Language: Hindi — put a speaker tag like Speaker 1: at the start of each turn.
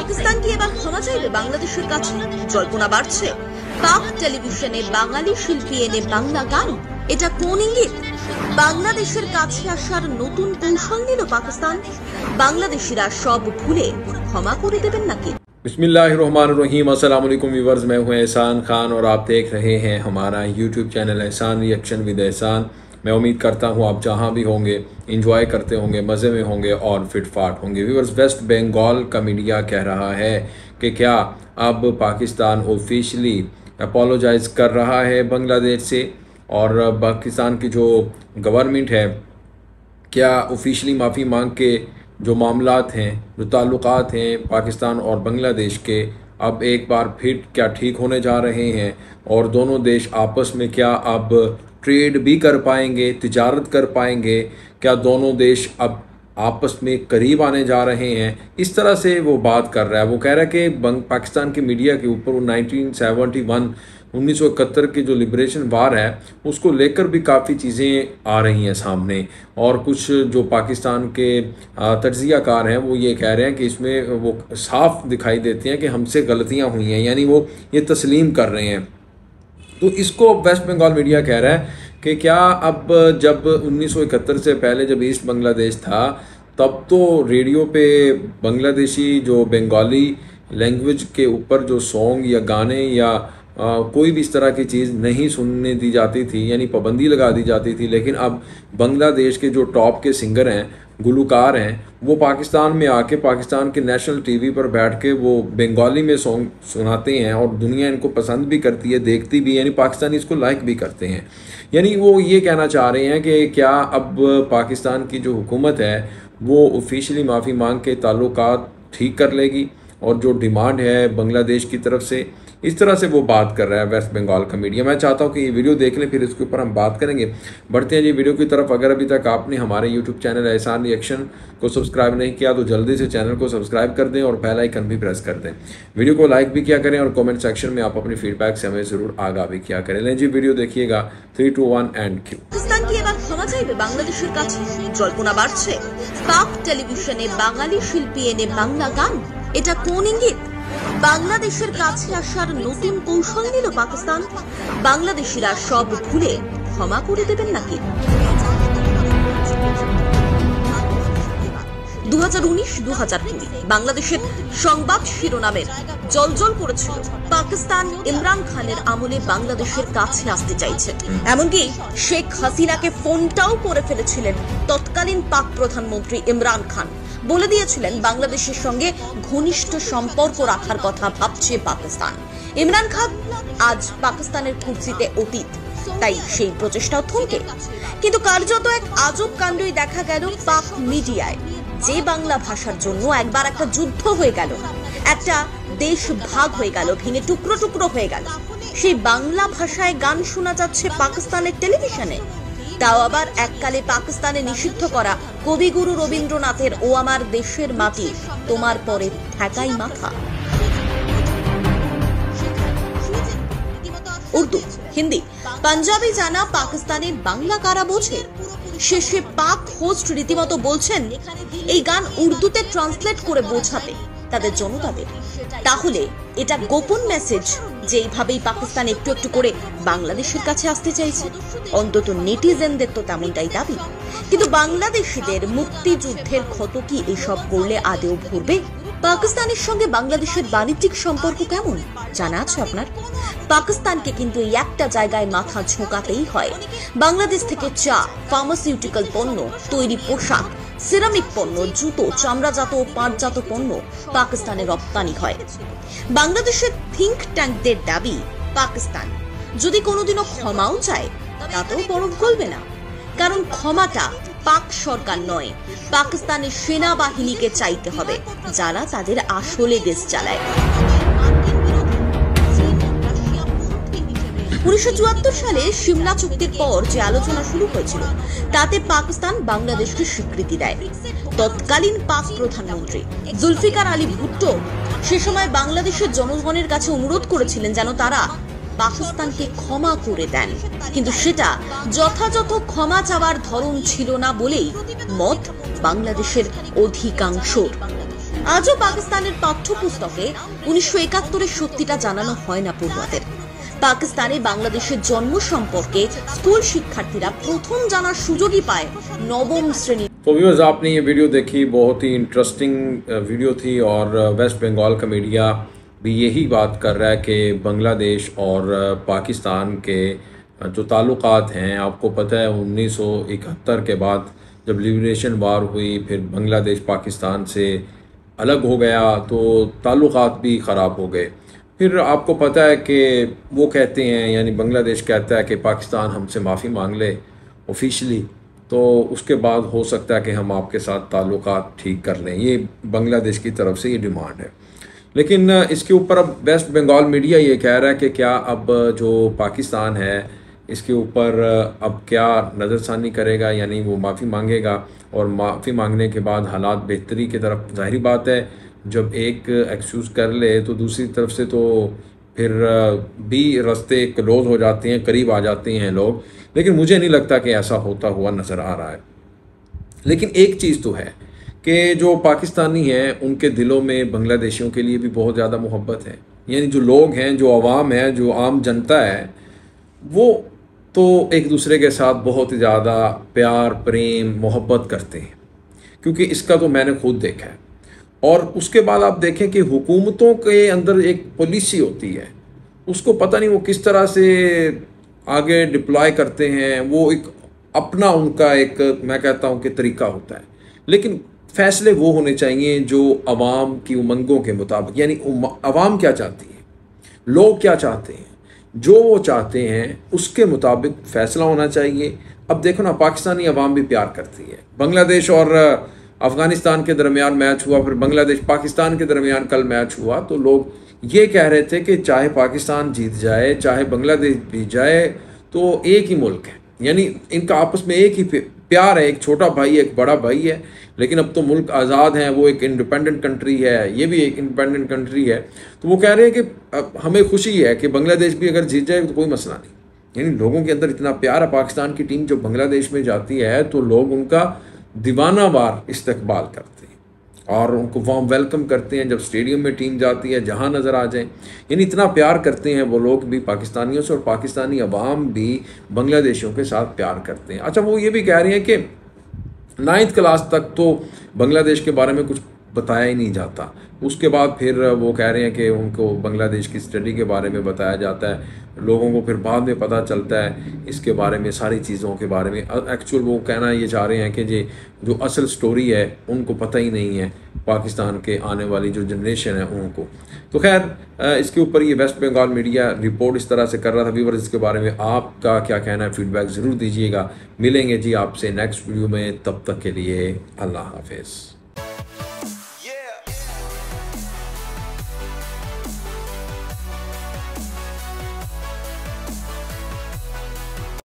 Speaker 1: পাকিস্তান কি এবার ক্ষমা চাইবে বাংলাদেশের কাছে? জল্পনা বাড়ছে পাক টেলিভিশনে বাঙালি শিল্পী এনে বাংলা গান, এটা কোন ইঙ্গিত? বাংলাদেশের কাছে আসার নতুন কৌশল নিল পাকিস্তান। বাংলাদেশিরা সব ভুলে ক্ষমা করে দেবেন নাকি?
Speaker 2: बिस्मिल्लाहिर्रहमानिर्रहीम। अस्सलाम वालेकुम व्यूअर्स, मैं हूं एहसान खान और आप देख रहे हैं हमारा YouTube channel Ehsan reaction with Ehsan. मैं उम्मीद करता हूं आप जहां भी होंगे इंजॉय करते होंगे, मज़े में होंगे और फिटफाट होंगे। व्यूअर्स, वेस्ट बंगाल का मीडिया कह रहा है कि क्या अब पाकिस्तान ऑफिशियली अपोलोजाइज़ कर रहा है बांग्लादेश से, और पाकिस्तान की जो गवर्नमेंट है क्या ऑफिशियली माफ़ी मांग के जो मामलात हैं, जो ताल्लुकात हैं पाकिस्तान और बांग्लादेश के, अब एक बार फिर क्या ठीक होने जा रहे हैं और दोनों देश आपस में क्या अब ट्रेड भी कर पाएंगे, तिजारत कर पाएंगे? क्या दोनों देश अब आपस में करीब आने जा रहे हैं? इस तरह से वो बात कर रहा है। वो कह रहा है कि पाकिस्तान के मीडिया के ऊपर वो 1971 की जो लिबरेशन वार है उसको लेकर भी काफ़ी चीज़ें आ रही हैं सामने, और कुछ जो पाकिस्तान के तज्ज़ियाकार हैं वो ये कह रहे हैं कि इसमें वो साफ दिखाई देती हैं कि हमसे गलतियां हुई हैं, यानी वो ये तस्लीम कर रहे हैं। तो इसको वेस्ट बंगाल मीडिया कह रहा है कि क्या अब जब 1971 से पहले जब ईस्ट बांग्लादेश था तब तो रेडियो पे बांग्लादेशी जो बंगाली लैंग्वेज के ऊपर जो सॉन्ग या गाने या कोई भी इस तरह की चीज़ नहीं सुनने दी जाती थी, यानी पाबंदी लगा दी जाती थी। लेकिन अब बांग्लादेश के जो टॉप के सिंगर हैं, गुलकार हैं, वो पाकिस्तान में आके पाकिस्तान के नेशनल टीवी पर बैठ के वो बंगाली में सॉन्ग सुनाते हैं और दुनिया इनको पसंद भी करती है, देखती भी, यानी पाकिस्तानी इसको लाइक भी करते हैं। यानी वो ये कहना चाह रहे हैं कि क्या अब पाकिस्तान की जो हुकूमत है वो ऑफिशियली माफ़ी मांग के ताल्लुकात ठीक कर लेगी, और जो डिमांड है बांग्लादेश की तरफ से, इस तरह से वो बात कर रहा है वेस्ट बंगाल का मीडिया। मैं चाहता हूँ कि ये वीडियो देख लें, फिर इसके ऊपर हम बात करेंगे। बढ़ते हैं जी वीडियो की तरफ। अगर अभी तक आपने हमारे यूट्यूब चैनल एहसान रिएक्शन को सब्सक्राइब नहीं किया तो जल्दी से चैनल को सब्सक्राइब कर दें और बेल आइकन भी प्रेस कर दें। वीडियो को लाइक भी किया करें और कॉमेंट सेक्शन में आप अपनी फीडबैक से हमें जरूर आगाह भी किया करें। लें जी वीडियो देखिएगा। 3, 2, 1 एंड क्यू।
Speaker 1: পাকিস্তান কি এবার ক্ষমা চাইবে বাংলাদেশের কাছে? জল্পনা বাড়ছে পাক টেলিভিশনে বাঙালি শিল্পী এনে বাংলা গান, এটা কোন ইঙ্গিত? বাংলাদেশের কাছে আসার নতুন কৌশল নিল পাকিস্তান। বাংলাদেশিরা সব ভুলে ক্ষমা করে দেবেন নাকি? 2019-2020 বাংলাদেশের সংবাদ শিরোনামের জলজল করেছিল পাকিস্তান ইমরান খানের আমলে বাংলাদেশের কাছে আসতে চাইছে। এমনকি শেখ হাসিনাকে ফোনটাও করে ফেলেছিলেন তৎকালীন পাক প্রধানমন্ত্রী ইমরান খান। বলে দিয়েছিলেন বাংলাদেশের সঙ্গে ঘনিষ্ঠ সম্পর্ক রাখার কথা ভাবছে পাকিস্তান। ইমরান খান আজ পাকিস্তানের কুর্সিতে অতীত, তাই সেই প্রচেষ্টাও থমকে। কিন্তু কার্যত এক আজব কাণ্ডই দেখা গেল পাক মিডিয়ায়। যে বাংলা ভাষার জন্য একবার একটা যুদ্ধ হয়ে গেল, একটা দেশ ভাগ হয়ে গেল, ভেঙে টুকরো টুকরো হয়ে গেল, সেই বাংলা ভাষায় গান শোনা যাচ্ছে পাকিস্তানের টেলিভিশনে। তাও আবার এককালে পাকিস্তানে নিষিদ্ধ করা কবিগুরু রবীন্দ্রনাথের ও আমার দেশের মাটি তোমার পরে ঠেকাই মাথা। উর্দু, হিন্দি, পাঞ্জাবি জানা পাকিস্তানের বাংলা কারা বোঝে? শেষে পাক হোস্ট রীতিমতো বলছেন এই গান উর্দুতে ট্রান্সলেট করে বোঝাতে তাদের জনতাদের। তাহলে এটা গোপন মেসেজ যে এইভাবেই পাকিস্তান একটু একটু করে বাংলাদেশের কাছে আসতে চাইছে। অন্তত নেটিজেনদের তো তেমনটাই দাবি। কিন্তু বাংলাদেশিদের মুক্তিযুদ্ধের ক্ষত কি এসব করলে আদেও ভরবে? পাকিস্তানের সঙ্গে বাংলাদেশের বাণিজ্যিক সম্পর্ক কেমন জানা আছে আপনার? পাকিস্তানকে কিন্তু এই একটা জায়গায় মাথা ঝোঁকাতেই হয়। বাংলাদেশ থেকে চা, ফার্মাসিউটিক্যাল পণ্য, তৈরি পোশাক, সিরামিক পণ্য, জুতো, চামড়াজাত ও পাটজাত পণ্য পাকিস্তানে রপ্তানি হয়। বাংলাদেশের থিঙ্ক ট্যাঙ্কদের দাবি পাকিস্তান যদি কোনোদিনও ক্ষমাও চায় তাতেও বরফ গলবে না, কারণ ক্ষমাটা পাক সরকার নয়, পাকিস্তানের সেনাবাহিনীকে চাইতে হবে যারা তাদের আসলে দেশ চালায়। 1974 সালে সিমলা চুক্তির পর যে আলোচনা শুরু হয়েছিল তাতে পাকিস্তান বাংলাদেশকে স্বীকৃতি দেয়। তৎকালীন পাক প্রধানমন্ত্রী জুলফিকার আলী ভুট্টো সে সময় বাংলাদেশের জনগণের কাছে অনুরোধ করেছিলেন যেন তারা পাকিস্তানকে ক্ষমা করে দেন, কিন্তু সেটা যথাযথ ক্ষমা চাওয়ার ধরন ছিল না বলেই মত বাংলাদেশের অধিকাংশর। আজও পাকিস্তানের পাঠ্যপুস্তকে 1971-এর সত্যিটা জানানো হয় না পড়ুয়াদের। পাকিস্তানে বাংলাদেশের জন্ম সম্পর্কে স্কুল শিক্ষার্থীরা প্রথম জানার সুযোগই পায় নবম শ্রেণী।
Speaker 2: तो व्यूअर्स, आपने ये वीडियो देखी, बहुत ही इंटरेस्टिंग वीडियो थी और वेस्ट बंगाल का मीडिया भी यही बात कर रहा है कि बांग्लादेश और पाकिस्तान के जो ताल्लुकात हैं, आपको पता है 1971 के बाद जब लिबरेशन वार हुई, फिर बांग्लादेश पाकिस्तान से अलग हो गया तो ताल्लुकात भी ख़राब हो गए। फिर आपको पता है कि वो कहते हैं, यानी बांग्लादेश कहता है कि पाकिस्तान हमसे माफ़ी मांग ले ऑफिशियली, तो उसके बाद हो सकता है कि हम आपके साथ ताल्लुकात ठीक कर लें। ये बांग्लादेश की तरफ से ये डिमांड है। लेकिन इसके ऊपर अब वेस्ट बंगाल मीडिया ये कह रहा है कि क्या अब जो पाकिस्तान है इसके ऊपर अब क्या नज़रसानी करेगा, यानी वो माफ़ी मांगेगा और माफ़ी मांगने के बाद हालात बेहतरी की तरफ, ज़ाहिर बात है जब एक एक्सक्यूज़ कर ले तो दूसरी तरफ से तो फिर भी रास्ते क्लोज हो जाते हैं, करीब आ जाते हैं लोग। लेकिन मुझे नहीं लगता कि ऐसा होता हुआ नज़र आ रहा है। लेकिन एक चीज़ तो है कि जो पाकिस्तानी हैं उनके दिलों में बांग्लादेशियों के लिए भी बहुत ज़्यादा मोहब्बत है। यानी जो लोग हैं, जो आवाम है, जो आम जनता है, वो तो एक दूसरे के साथ बहुत ज़्यादा प्यार, प्रेम, मोहब्बत करते हैं, क्योंकि इसका तो मैंने खुद देखा है। और उसके बाद आप देखें कि हुकूमतों के अंदर एक पॉलिसी होती है, उसको पता नहीं वो किस तरह से आगे डिप्लॉय करते हैं, वो एक अपना उनका एक, मैं कहता हूँ कि तरीका होता है। लेकिन फ़ैसले वो होने चाहिए जो आवाम की उमंगों के मुताबिक, यानी आवाम क्या चाहती है, लोग क्या चाहते हैं, जो वो चाहते हैं उसके मुताबिक फ़ैसला होना चाहिए। अब देखो ना, पाकिस्तानी आवाम भी प्यार करती है। बांग्लादेश और अफ़गानिस्तान के दरमियान मैच हुआ, फिर बांग्लादेश पाकिस्तान के दरमियान कल मैच हुआ, तो लोग ये कह रहे थे कि चाहे पाकिस्तान जीत जाए, चाहे बांग्लादेश जीत जाए, तो एक ही मुल्क है, यानी इनका आपस में एक ही प्यार है। एक छोटा भाई है, एक बड़ा भाई है, लेकिन अब तो मुल्क आज़ाद है, वो एक इंडिपेंडेंट कंट्री है, ये भी एक इंडिपेंडेंट कंट्री है। तो वो कह रहे हैं कि हमें खुशी है कि बांग्लादेश भी अगर जीत जाए तो कोई मसला नहीं। यानी लोगों के अंदर इतना प्यार है। पाकिस्तान की टीम जब बांग्लादेश में जाती है तो लोग उनका दीवाना वार इस्तकबाल करते हैं और उनको वार्म वेलकम करते हैं। जब स्टेडियम में टीम जाती है, जहां नज़र आ जाए, यानी इतना प्यार करते हैं वो लोग भी पाकिस्तानियों से, और पाकिस्तानी अवाम भी बांग्लादेशियों के साथ प्यार करते हैं। अच्छा, वो ये भी कह रही हैं कि 9th क्लास तक तो बांग्लादेश के बारे में कुछ बताया ही नहीं जाता, उसके बाद फिर वो कह रहे हैं कि उनको बांग्लादेश की स्टडी के बारे में बताया जाता है। लोगों को फिर बाद में पता चलता है इसके बारे में, सारी चीज़ों के बारे में। एक्चुअल वो कहना ये चाह रहे हैं कि जो असल स्टोरी है उनको पता ही नहीं है, पाकिस्तान के आने वाली जो जनरेशन है उनको। तो खैर, इसके ऊपर ये वेस्ट बंगाल मीडिया रिपोर्ट इस तरह से कर रहा था। व्यूअर्स, इसके बारे में आपका क्या कहना है, फीडबैक ज़रूर दीजिएगा। मिलेंगे जी आपसे नेक्स्ट वीडियो में, तब तक के लिए अल्लाह हाफिज़।